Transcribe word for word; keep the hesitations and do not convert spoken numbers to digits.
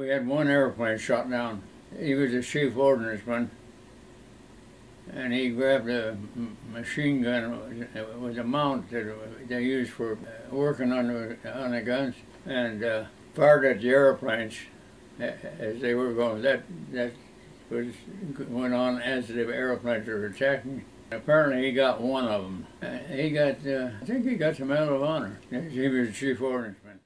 we had one airplane shot down. He was the chief ordnanceman, and he grabbed a machine gun with a mount that they used for working on the, on the guns, and uh, fired at the airplanes as they were going. That that was went on as the airplanes were attacking. Apparently, he got one of them. He got, uh, I think he got the Medal of Honor. He was the chief ordnanceman.